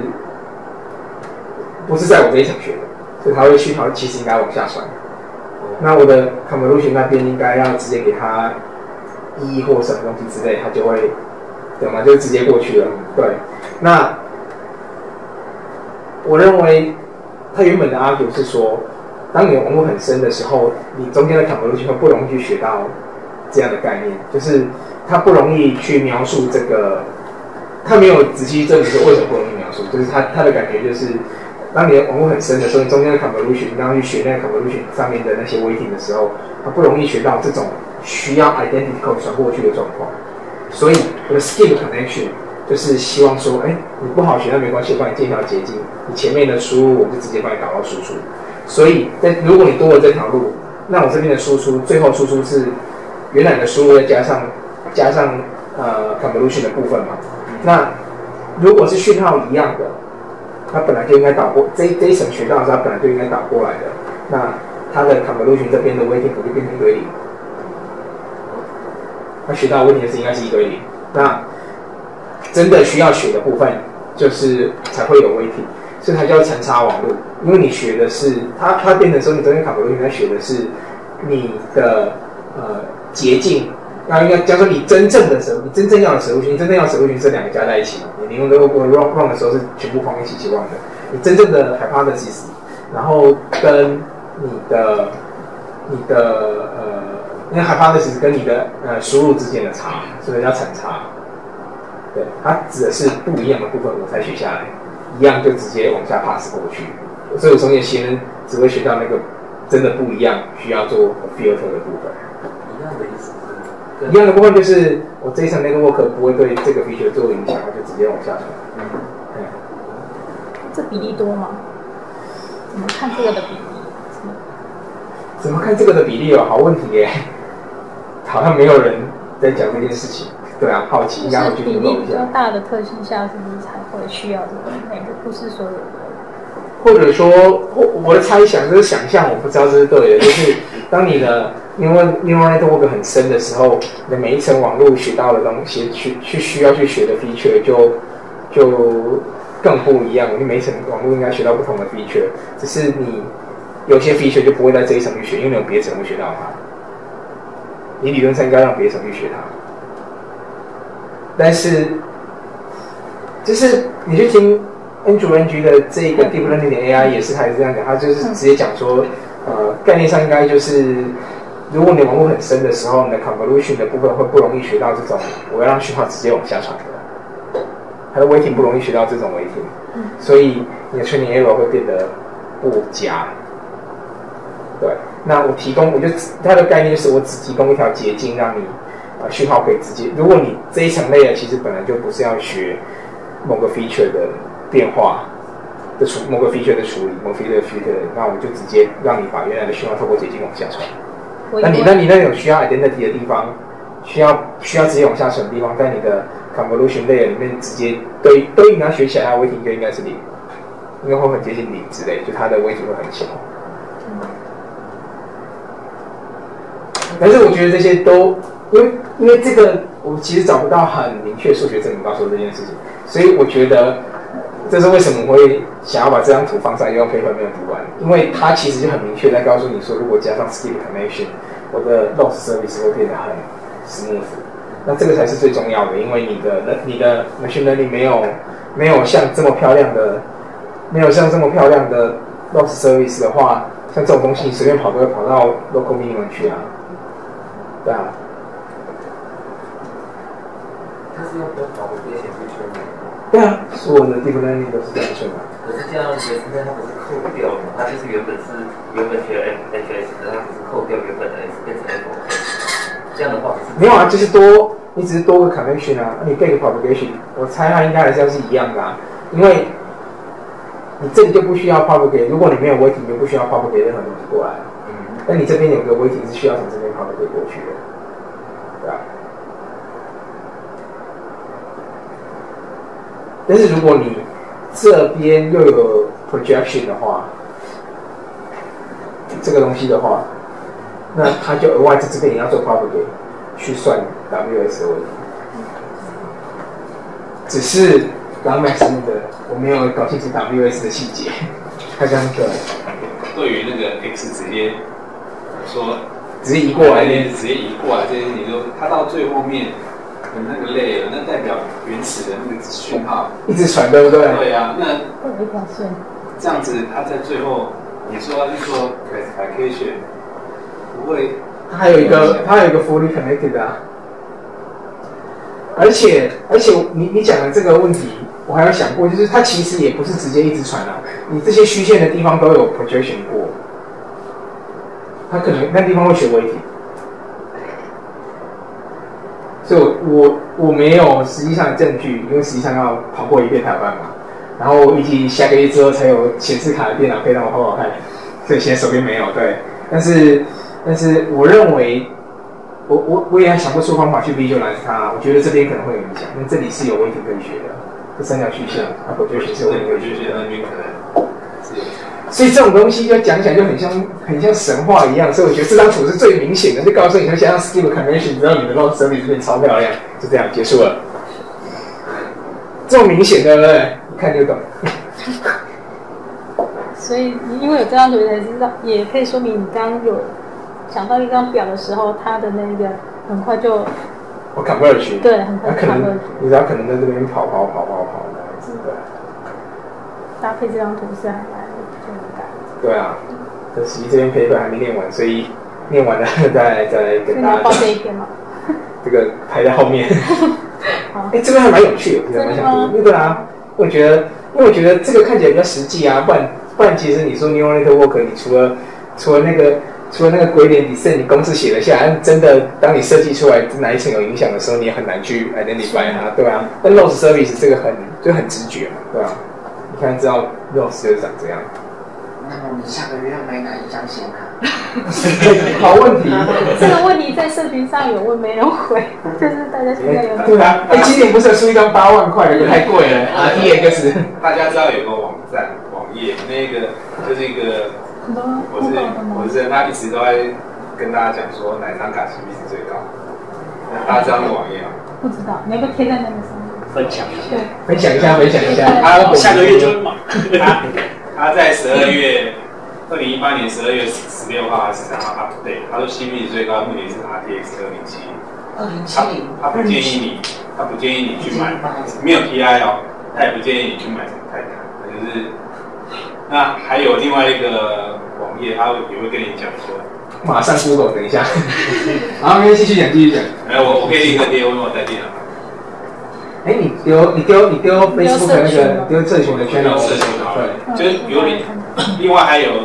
不是在我这一层学的，所以它会去它其实应该往下传。那我的 convolution 那边应该要直接给它1或什么东西之类，它就会对吗？就直接过去了。对，那我认为它原本的 argue 是说，当你的网络很深的时候，你中间的 convolution 会不容易去学到这样的概念，就是它不容易去描述这个，它没有仔细证明说为什么不容易描述，就是它的感觉就是，当你的网络很深的时候，你中间的 convolution 你要去学那个 convolution 上面的那些 weighting 的时候，它不容易学到这种需要 identity code 传过去的状况，所以我的 skip connection 就是希望说，你不好学那没关系，我帮你建一条捷径，你前面的输入我就直接帮你导到输出。所以如果你多了这条路，那我这边的输出最后输出是原来的输入再加上convolution 的部分嘛。那如果是讯号一样的，它本来就应该导过这一层学到的时候，它本来就应该导过来的。那它的 convolution 这边的 weighting 就变成1对0，它学到的 weighting 应该是1对0。那真的需要学的部分，就是才会有 weighting， 所以它叫层差网络。因为你学的是它变成说，你中间 convolution 它学的是你的捷径。那应该假如说你真正要的 solution， 你真正要的 solution 是2个加在一起嘛？你用这个 run 的时候是全部放一起去 run 的。你真正的 hypothesis， 然后跟你的因为 hypothesis 跟你的输入之间的差，所以叫层差。对，它指的是不一样的部分，我才学下来，一样就直接往下 pass 过去。所以我中间学人只会学到那个真的不一样，需要做 filter 的部分。 一样的意思。 一样的部分就是我这一层 network 不会对这个 feature 做影响，它就直接往下传。 这比例多吗？怎么看这个的比例？ 怎么看这个的比例好问题耶，好像没有人在讲这件事情。对啊，好奇应该会去比例比较大的特性下，是不是才会需要这个内容？不是所有的。 或者说，我的猜想，这是想象，我不知道这是对的。就是当你的neural network 很深的时候，你的每一层网络学到的东西，需要去学的 feature 就更不一样。你每一层网络应该学到不同的 feature， 只是你有些 feature 就不会在这一层去学，因为你有别层会学到它。你理论上应该让别层去学它，但是就是你去听。NG 的这个 Deep Learning 的 AI 也是，他也是这样讲，他就是直接讲说，概念上应该就是，如果你网络很深的时候，你的 convolution 的部分会不容易学到这种，我要让讯号直接往下传的，它的 weighting 不容易学到这种 weighting，所以你的 training error 会变得不佳。 对，那我提供，它的概念就是我只提供一条捷径，让你讯号可以直接。如果你这一层 layer 其实本来就不是要学某个 feature 的变化的某个 feature 的处理，某 feature 的 feature， 那我就直接让你把原来的讯号透过捷径往下传。那你那种需要 identity 的地方，需要直接往下传的地方，在你的 convolution layer 里面直接对应它学起来，它的 weighting 就应该是0，应该会很接近0之类，就它的 weighting 会很小。但是我觉得这些都，因为这个我其实找不到很明确数学证明告诉我这件事情，所以我觉得这是为什么我会想要把这张图放上，用 paper 没有读完，因为它其实就很明确在告诉你说，如果加上 skip connection， 我的 loss service 会变得很 smooth。那这个才是最重要的，因为你的 machine learning 没有像这么漂亮的 loss service 的话，像这种东西你随便跑都会跑到 local minimum 去啊。对啊。 它是用跟跑的这些去圈的。 对啊，所有的 deep learning 都是这样圈的。 可是这样学生它不是扣掉了吗？它就是原本学 FS 的，它只是扣掉原本的 S 变成 FOS。这样的话没有啊，就是你只是多个 convention 啊，你背个 propagation， 我猜它应该还是要是一样的啊，因为你这里就不需要 propagate， 如果你没有 weighting 就不需要 propagate 任何东西过来。但你这边有个 weighting 是需要从这边 propagate 过去的，对吧？但是如果你这边又有 projection 的话，这个东西的话，那它就额外在这边也要做 propagate 去算 WS 的问题。只是 Langmax 的我没有搞清楚 WS 的细节，它这样对。 对于那个 X 直接说直接移过来， 直接移过来这件事情，就它到最后面的那个 layer， 那代表原始的那个讯号一直传，对不对？ 对啊，那有一条线。这样子，它在最后你说要去做 classification， 不会， 它还有一个 fully connected 啊。而且你讲的这个问题，我还有想过，就是它其实也不是直接一直传啊，你这些虚线的地方都有 projection 过，它可能那地方会学weighting，所以我没有实际上的证据，因为实际上要跑过一遍才有办法。然后预计下个月之后才有显示卡的电脑可以让我好好看，所以现在手边没有。对，但是我认为。我也还想不出方法去 visualize 它，我觉得这边可能会有影响，因为这里是有weighting可以学的，这三条曲线，它 projection 是有weighting可以学的， 那边可能是有差。 所以这种东西就讲起来就很像神话一样，所以我觉得这张图是最明显的，就告诉你说，加上 skip convention， 知道你的 loss service 这边超漂亮，就这样结束了。这么明显，对不对？一看就懂。 所以因为有这张图才知道，也可以说明你刚刚有。想到一张表的时候，它的那个很快就我 converge， 对，很快 converge。 你只要可能在这边跑，对。 搭配这张图是还蛮就很感。 对啊，可惜这边 paper 还没念完，所以念完了再跟大家。 报这一篇嘛。 这个排在后面。 好。 这边还蛮有趣的，我觉得蛮想读。那个啊，因为我觉得这个看起来比较实际啊，不然其实你说 neural network， 你除了那个鬼脸descent， 你公式写了下来，真的当你设计出来哪一层有影响的时候，你也很难去 identify 它，对啊。但 loss service 这个很直觉嘛，对啊。你看知道 loss 就是长这样。 那么你下个月要买哪一张显卡？ 好问题。 这个问题在社群上有问没人回，就是大家现在有。 对啊，今年不是出一张8万块的，太贵了。RTX。 大家知道有个网页，那个就是一个。我是他一直都在跟大家讲说哪张卡 CP 值最高，大家知道那个网页吗？ 不知道，你要不要贴在那个上面？ 分享一下。 分享一下。 他下个月就会买。 他在2018年12月16号还是13号 update， 他说 CP 值最高，目前是 RTX 2070。他不建议你去买，没有 TI 哦，他也不建议你去买什么泰坦，就是。那还有另外一个网页，他也会跟你讲说， 马上 Google 等一下，然后继续讲。 我可以立刻贴，因为我在电脑。 你丢 Facebook 那个丢社群的 channel， 对，就是比如你另外还有人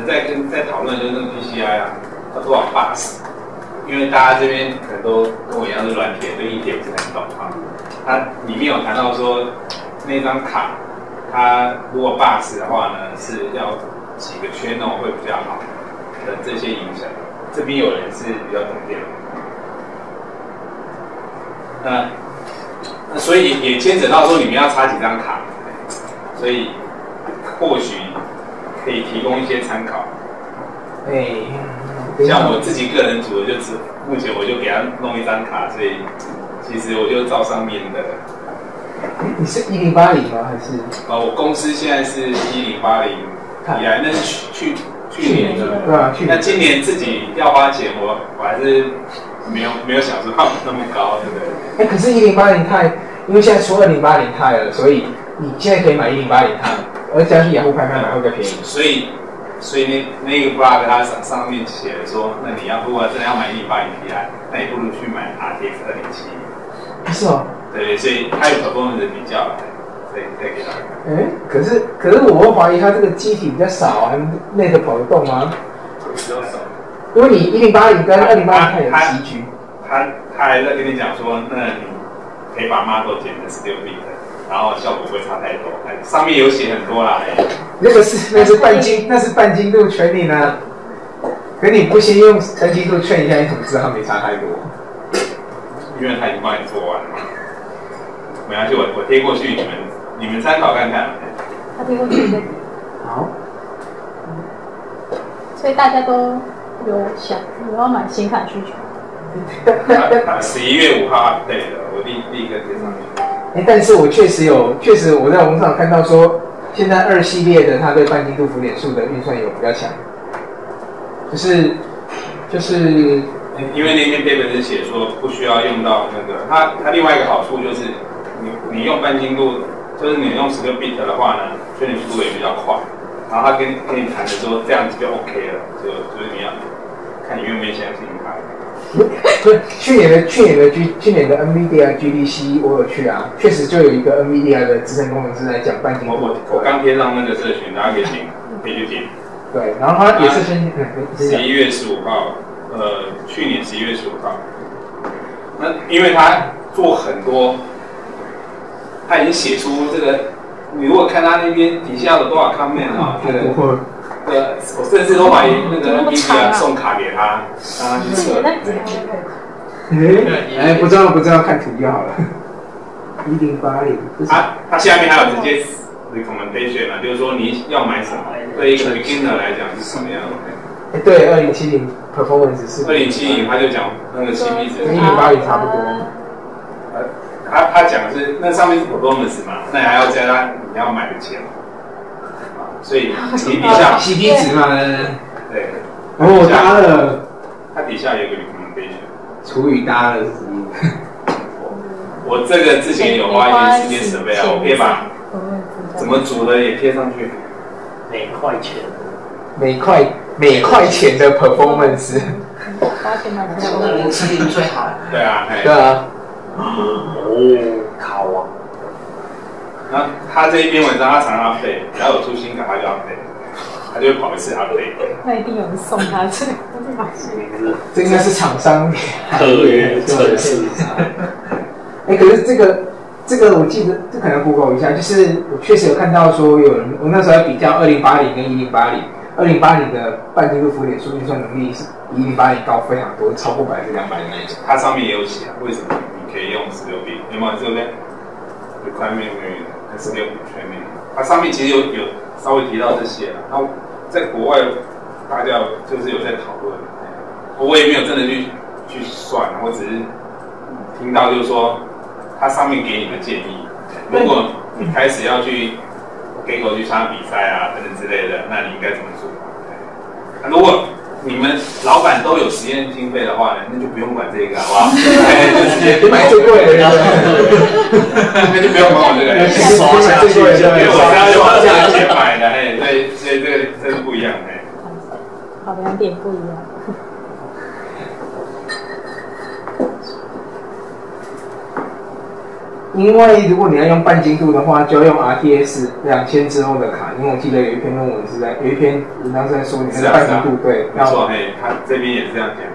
在讨论就是那个 PCI 啊，要多少 bus？ 因为大家这边可能都跟我一样是软体，对硬体不是很懂啊。它里面有谈到说，那张卡，它如果 bus 的话呢，是要几个channel会比较好的这些影响。这边有人是比较懂电脑，那所以也牵扯到说你们要插几张卡，所以或许可以提供一些参考。像我自己个人组的目前我就给他弄一张卡，所以其实我就照上面的。 你是1080吗？还是？ 我公司现在是1080以来，那是去年的， 对啊，去年。 那今年自己要花钱，我还是没有想说那么高，对不对？ 可是1080钛，因为现在出2080钛了，所以你现在可以买1080钛，而且要去雅虎拍卖买会比较便宜。 所以那个 blog 它上面写了说，那你如果真的要买1080 Ti，那你不如去买 RTX 207。 是哦。对， 所以它有 performance 的比较，再给大家看。 可是我会怀疑它这个机体比较少啊，内的跑得动吗？ 比较少。 因为你1080跟2080钛有集聚。 他还在跟你讲说，那你可以把 model 剪成16 bit， 然后效果不会差太多。上面有写很多啦。 那是半精度 training 啊。可你不先用半精度 train 一下，你怎么知道它没差太多？ 因为他已经帮你做完了嘛。没关系，我贴过去，你们参考看看。 他贴过去的。 好。 所以大家都有要买显卡需求。 11月5号 update 的，我第一个贴上去。 但是我确实我在网上看到说，现在2系列的它对半精度浮点数的运算有比较强，就是因为那篇 paper 是写说不需要用到那个，它另外一个好处就是你用半精度，就是你用16 bit 的话呢，确认速度也比较快，然后他跟你谈的说这样子就 OK 了，就是你要看你愿不愿意相信他。 去年的 NVIDIA GDC 我有去啊，确实就有一个 NVIDIA 的资深工程师来讲半精度。 我刚贴上那个社群，大家可以去听。 对，然后他也是 11月15号，去年11月15号。那因为他做很多，他已经写出这个，你如果看他那边底下有多少 comment 啊，这个。我甚至都把那个 NVIDIA 送卡给他，让他去测。 不知道看图就好了。1080。 它下面还有直接 recommendation 啊，就是说你要买什么，对一个 beginner 来讲是什么样的。 对，2070 performance 是。 2070他就讲那个 CP 值跟1080差不多。 他讲的是那上面是 performance 嘛，那还要加上你要买的钱。所以你底下 CP 值嘛， 对， 我搭了， 它底下有个 recommendation， 除以搭了我这个之前有花一些时间准备啊，我可以把怎么煮的也贴上去。 每块钱的 performance， 570最好。 对啊， 对啊。 考啊。 那他这一篇文章，他常常 update， 只要有出新卡，他就 update， 他就会跑一次 update。 那一定有人送他这个， 这应该是厂商特约测试。 可是这个我记得，这可能 Google 一下，就是我确实有看到说有人，我那时候在比较2080跟1080，2080的半精度浮点数运算能力是比1080高非常多，超过200%的那一种。 它上面也有写为什么你可以用16 bit， 有没有这边 requirement 16 bit training？ 它上面其实有稍微提到这些了。然后在国外大家就是有在讨论，我也没有真的去算，我只是听到就是说它上面给你的建议，如果你开始要去给狗去参加比赛啊等等之类的，那你应该怎么做？如果你们老板都有实验经费的话呢，那就不用管这个，好不好？就直接买最贵的， 那就不用管我这个， 刷下去， 因为我是要花钱买的，所以这是不一样的。 好，2点不一样。 因为如果你要用半精度的话，就要用 RTX 2000之后的卡，因为我记得有一篇论文有一篇文章是在说你那个半精度，对， 没错，他这边也是这样讲的。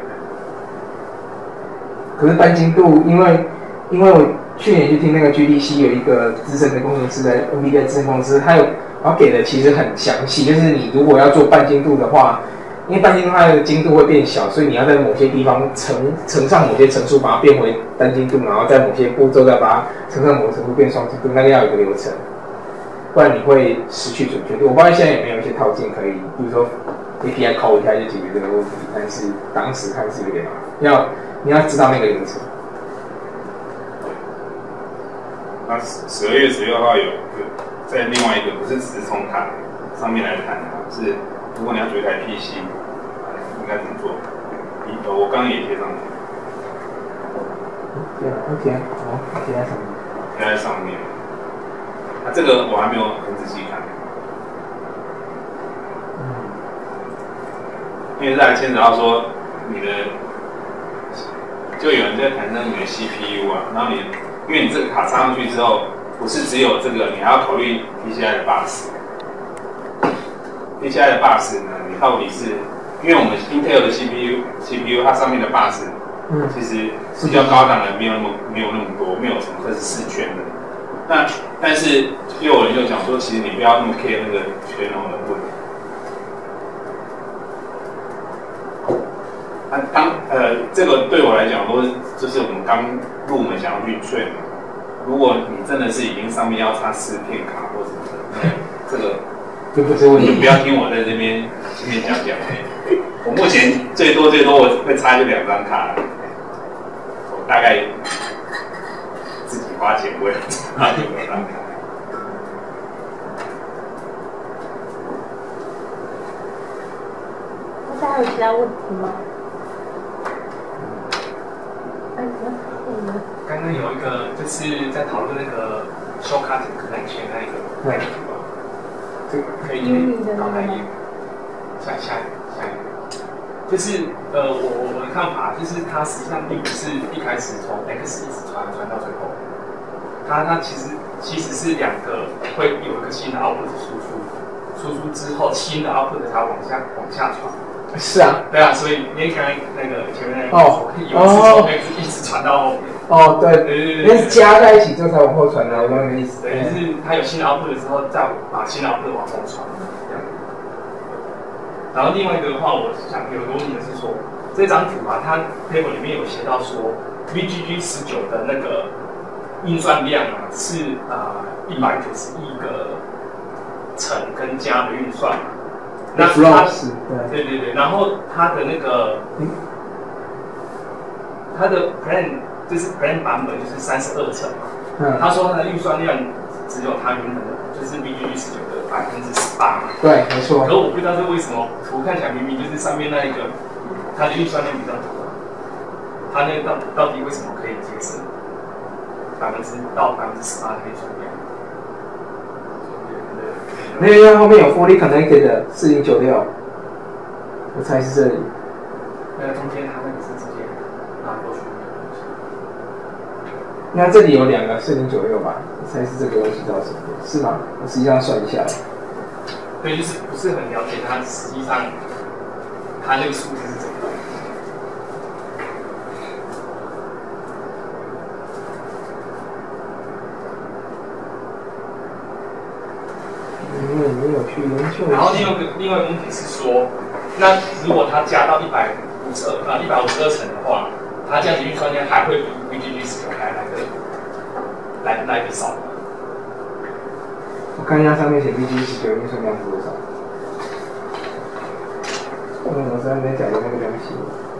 可是半精度，因为我去年去听那个 GDC 有一个资深的工程师在 NVIDIA 资深工程师，他给的其实很详细，就是你如果要做半精度的话，因为半精度它的精度会变小，所以你要在某些地方乘上某些乘数，把它变回单精度，然后在某些步骤再把它乘上某个乘数变双精度，那个要有一个流程，不然你会失去准确度。我不知道现在有没有一些套件可以，比如说 API call 一下就解决这个问题，但是当时看是有点麻烦，你要知道那个流程。 那12月16号有在另外一个，不是只是从它上面来谈啊，是如果你要组一台 PC， 应该怎么做？我刚刚也贴上去。 贴在上面。 贴在上面。那这个我还没有很仔细看。因为这还牵扯到说你的，就有人在谈到你的 CPU 啊，然后因为你这个卡插上去之后，不是只有这个，你还要考虑 PCI 的 bus。PCI 的 bus 呢，你到底是，因为我们 Intel 的 CPU 它上面的 bus，其实比较高档的没有那么多，没有什么24圈的。那但是又有人就讲说，其实你不要那么 care 那个圈容的问题。这个对我来讲，就是我们刚入门想要运算嘛。如果你真的是已经上面要插4片卡或什么的，这个就不是问题，不要听我在这边讲。我目前最多我会插就2张卡，我大概自己花钱不会插2张卡。 大家还有其他问题吗？ 刚刚有一个就是在讨论那个 shortcut connection 那一个， 对， 这个可以刚才也下一个，就是我的看法就是它实际上并不是一开始从 X 一直传到最后，它其实是2个会有一个新的 output 输出之后新的 output 才往下传。 是啊， 对啊，所以你刚才那个前面那个有一次从 X 一直传到后面。 对，那是加在一起之后才往后传的，我懂你的意思。 对，就是它有新的 output 的时候，再把新的 output 往后传。然后另外一个的话，我想有个问题是说，这张图啊，它 paper 里面有写到说 VGG19 的那个运算量啊是191个层跟加的运算嘛。那它对，然后它的那个它的 plan 就是 plan 版本就是32层嘛。他说它的运算量只有它原本的就是 VGG19 的18%嘛。 对，没错。 可我不知道是为什么图看起来明明就是上面那一个它的运算量比较多，它那个到底为什么可以节省到18%的运算量？ 那因为后面有 fully connected 的4096，我猜是这里。 那中间它那个是直接拿过去。 那这里有2个4096吧？我猜是这个东西造成的，是吗？我实际上算一下。 对，就是不是很了解它实际上它那个数字是怎么来的。 因为你有去研究。 然后另外一个问题是说，那如果它加到152层的话，它这样子运算量还会比 VGG19 还来得少吗？ 我看一下上面写 VGG19 运算量是多少。我在那边讲的那个东西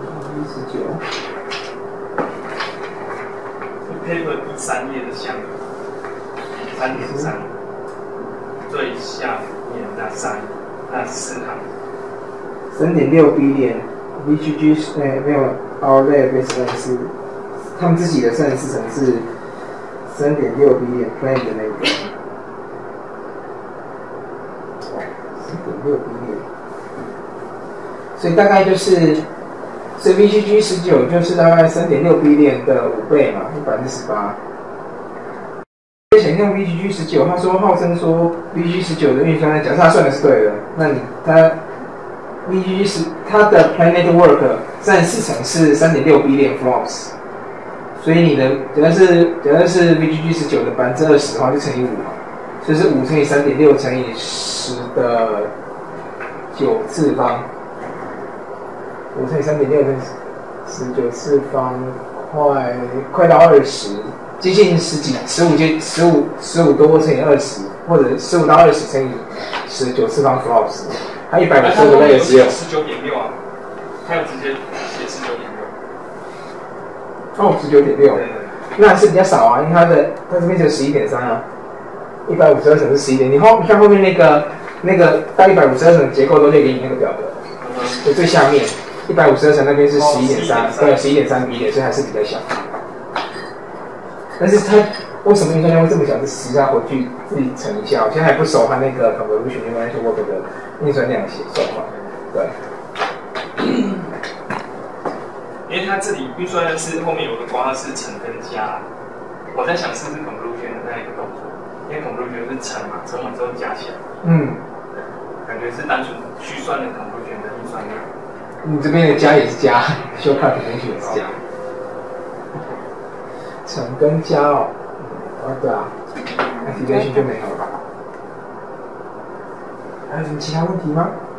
，paper 第3页的项目3.3。最下面那4行 3.6 billion VGG 没有 our lab 是他们自己的34层是3.6 billion plan 的那个3.6 billion， 所以大概就是所以 VGG19 就是大概3.6 billion 的5倍嘛，18%。 前用 VGG19，他说号称说 VGG19的运算，假设他算的是对的，那他 VGG 它的 Plane Network 占4成是3.6 billion flops， 所以你的假设是 VGG19的20%的话，就乘以5嘛，所以是5乘以3.6乘以10的9次方，5乘以3.6乘以19次方，快到20，接近15多乘以20，或者15到20乘以10的9次方 flops， 它150个类只有 19.6啊，它有直接写19.6。 哦，19.6，那还是比较少啊，因为它这边只有11.3啊，152层是11点，你看后面那个到152层的结构都列给你那个表格，就最下面152层那边是11.3，对，11.3比1，所以还是比较小。但是它为什么运算量会这么小？是实际上回去自己乘一下，我现在还不熟它那个 convolution neural network 的运算量写算法，对。 因为它这里预算是后面有个括号是乘跟加，我在想是不是 convolution 的那一个动作，因为 convolution 是乘嘛，乘完之后加起来，感觉是单纯虚算的 convolution 的预算量。 你这边的加也是加，shortcut convolution 也是加，乘跟加哦，对啊 ，activation 就没有了吧？还有什么其他问题吗？